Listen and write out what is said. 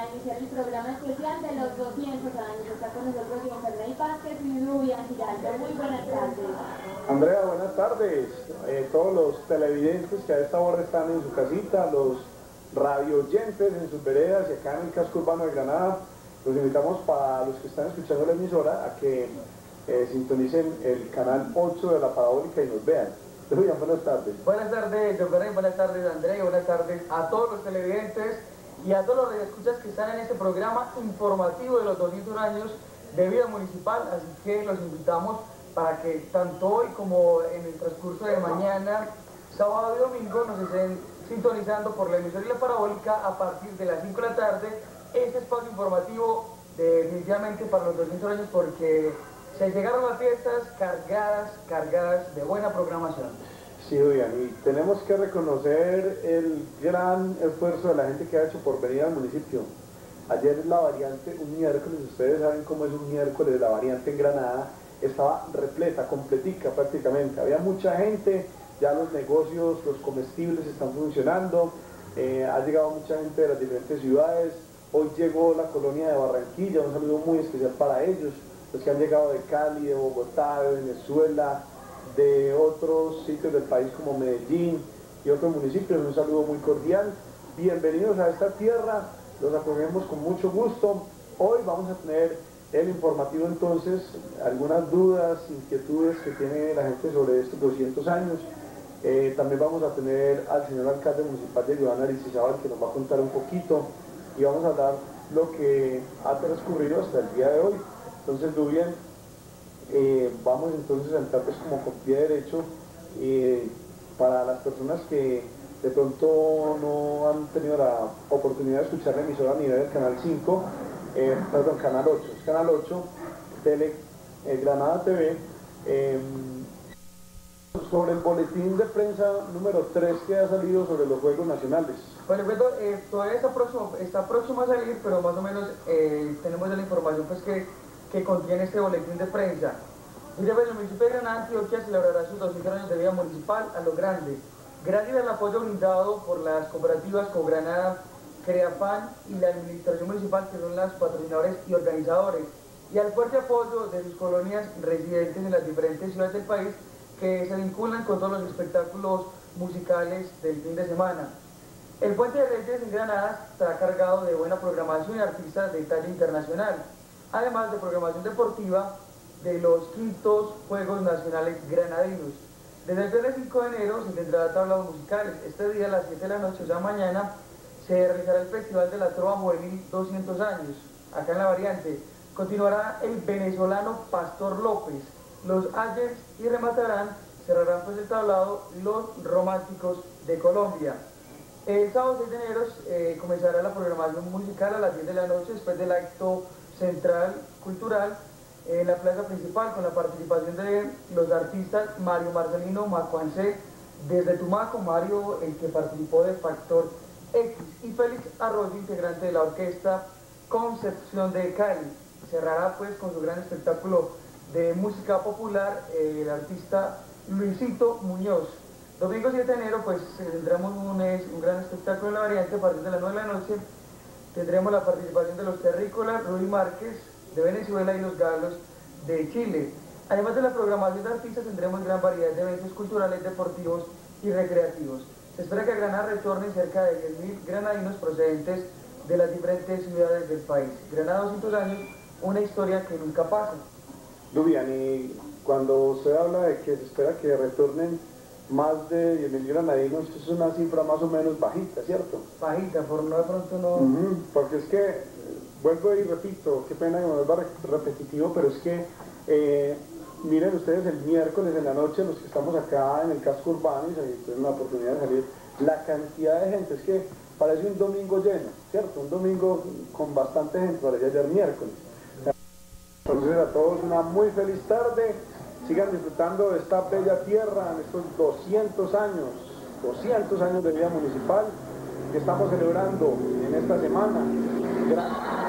iniciar el programa especial de los 200 años. Está con nosotros John Ferney Vázquez y Lubian Giraldo. Muy buenas tardes. Andrea, buenas tardes. Todos los televidentes que a esta hora están en su casita, los radio oyentes en sus veredas y acá en el casco urbano de Granada, los invitamos para los que están escuchando la emisora a que sintonicen el canal 8 de la parabólica y nos vean. Lubian, buenas tardes. Buenas tardes, John Ferney, buenas tardes, Andrea, y buenas tardes a todos los televidentes y a todos los radioescuchas que están en este programa informativo de los 200 años de vida municipal, así que los invitamos para que tanto hoy como en el transcurso de mañana, sábado y domingo, nos estén sintonizando por la emisora y la parabólica a partir de las 5 de la tarde, este espacio informativo definitivamente para los 200 años, porque se llegaron las fiestas cargadas de buena programación. Sí, Lubian, y tenemos que reconocer el gran esfuerzo de la gente que ha hecho por venir al municipio. Ayer la variante, un miércoles, ustedes saben cómo es un miércoles, la variante en Granada estaba repleta, completica prácticamente. Había mucha gente, ya los negocios, los comestibles están funcionando, ha llegado mucha gente de las diferentes ciudades. Hoy llegó la colonia de Barranquilla, un saludo muy especial para ellos, los que han llegado de Cali, de Bogotá, de Venezuela, de otros sitios del país como Medellín y otros municipios. Un saludo muy cordial. Bienvenidos a esta tierra, los acogemos con mucho gusto. Hoy vamos a tener el informativo entonces, algunas dudas, inquietudes que tiene la gente sobre estos 200 años. También vamos a tener al señor alcalde municipal de Joan Aristizábal, que nos va a contar un poquito y vamos a hablar lo que ha transcurrido hasta el día de hoy. Entonces, Lubian, vamos entonces a entrar pues como con pie derecho para las personas que de pronto no han tenido la oportunidad de escuchar la emisora a nivel del canal 5, perdón, canal 8, es canal 8, Granada TV, sobre el boletín de prensa número 3 que ha salido sobre los Juegos Nacionales. Bueno, todavía está próximo a salir, pero más o menos tenemos la información pues que contiene este boletín de prensa. Mire, el municipio de Granada, Antioquia, celebrará sus 200 años de vida municipal a lo grande, gracias al apoyo brindado por las cooperativas Cogranada, Creafan y la administración municipal, que son las patrocinadores y organizadores, y al fuerte apoyo de sus colonias residentes en las diferentes ciudades del país, que se vinculan con todos los espectáculos musicales del fin de semana. El Puente de Reyes en Granada está cargado de buena programación y artistas de talla internacional, además de programación deportiva de los quintos Juegos Nacionales Granadinos. Desde el viernes 5 de enero se tendrá tablados musicales. Este día a las 7 de la noche, o sea mañana, se realizará el Festival de la Trova Juvenil 200 años, acá en la variante. Continuará el venezolano Pastor López, los Ayers, y cerrarán pues el tablado los Románticos de Colombia. El sábado 6 de enero comenzará la programación musical a las 10 de la noche, después del acto central cultural en la plaza principal, con la participación de los artistas Mario Marcelino Macuancé desde Tumaco, Mario, el que participó de Factor X, y Félix Arroyo, integrante de la orquesta Concepción de Cali. Cerrará pues con su gran espectáculo de música popular el artista Luisito Muñoz. Domingo 7 de enero pues tendremos un gran espectáculo en la variante. A partir de las 9 de la noche tendremos la participación de los terrícolas Ruy Márquez de Venezuela y los Galos de Chile. Además de la programación de artistas, tendremos gran variedad de eventos culturales, deportivos y recreativos. Se espera que a Granada retornen cerca de 10.000 granadinos procedentes de las diferentes ciudades del país. Granada 200 años, una historia que nunca pasa. Lubian, y cuando se habla de que se espera que retornen más de 10.000 granadinos, es una cifra más o menos bajita, ¿cierto? Bajita, por no de pronto no... Porque es que, vuelvo y repito, qué pena que me vuelva repetitivo, pero es que, miren ustedes, el miércoles en la noche, los que estamos acá en el casco urbano y tienen la oportunidad de salir, la cantidad de gente, es que parece un domingo lleno, ¿cierto? Un domingo con bastante gente, parecía ayer miércoles. Entonces a todos una muy feliz tarde, sigan disfrutando de esta bella tierra en estos 200 años de vida municipal que estamos celebrando en esta semana. Gracias.